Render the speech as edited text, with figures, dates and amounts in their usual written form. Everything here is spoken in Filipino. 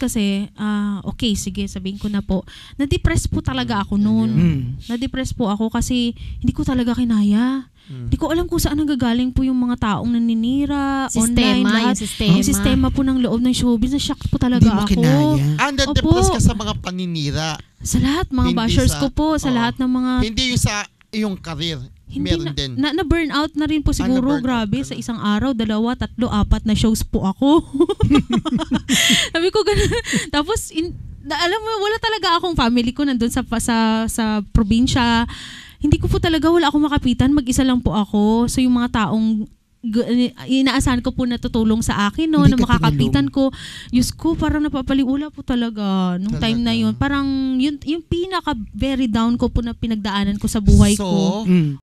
kasi, okay, sige, sabihin ko na po, na-depress po talaga ako noon. Na-depress po ako kasi hindi ko talaga kinaya. Hindi ko alam kung saan nanggagaling po yung mga taong naninira, online, lahat. Yung sistema po ng loob ng showbiz, na-shock po talaga ako. Na-depress ka sa mga paninira. Sa lahat, mga bashers ko po, sa lahat ng mga... Hindi yung sa iyong career. Meron din. Na-burn out na rin po siguro, grabe, sa isang araw, 2, 3, 4 na shows po ako. Sabi ko ganun. Tapos, alam mo, wala talaga akong family ko nandun sa probinsya. Hindi ko po talaga, wala akong makapitan, mag-isa lang po ako. So yung mga taong inaasahan ko po na tutulong sa akin, no, na makakapitan ko. Diyos ko, parang napapaliwala po talaga nung time na yun. Parang yung pinaka very down ko po na pinagdaanan ko sa buhay ko.